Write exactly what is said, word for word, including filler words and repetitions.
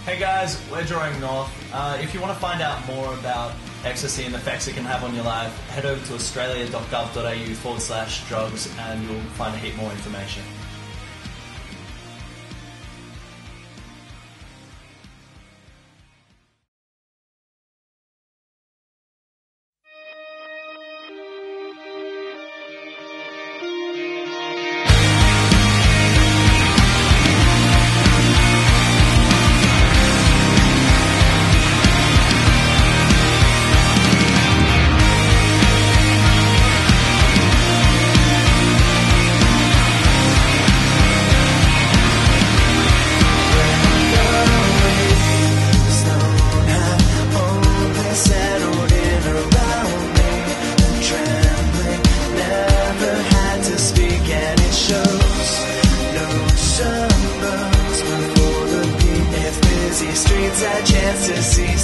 Hey guys, we're drawing north. Uh, if you want to find out more about ecstasy and the effects it can have on your life, head over to australia.gov.au forward slash drugs and you'll find a heap more information. Streets, a chance to see